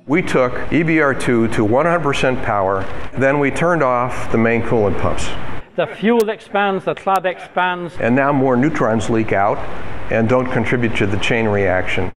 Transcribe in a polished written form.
We took EBR-2 to 100% power, then we turned off the main coolant pumps. The fuel expands, the clad expands. And now more neutrons leak out and don't contribute to the chain reaction.